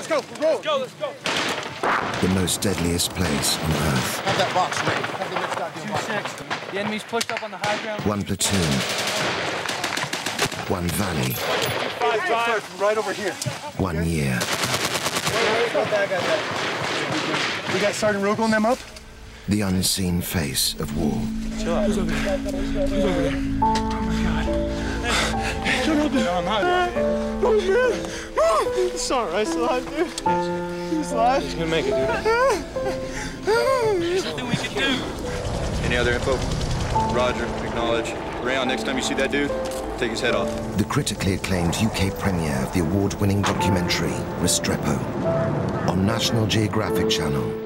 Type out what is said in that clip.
let's go. Roll. Let's go, let's go. The most deadliest place on Earth. Have that box ready. Have the next goddamn box. 2-6. The enemy's pushed up on the high ground. One platoon. One valley. 5-5. Right over here. 1 year. We got Sergeant Rogal and them up? The unseen face of war. Who's over there? Who's over there? Oh my God. Shut up, dude. No, I'm not. Oh man. It's alright, still alive, dude. He's alive. He's gonna make it, dude. There's nothing we can do. Any other info? Roger, acknowledge. Rayon, next time you see that dude, take his head off. The critically acclaimed UK premiere of the award-winning documentary, Restrepo, on National Geographic Channel.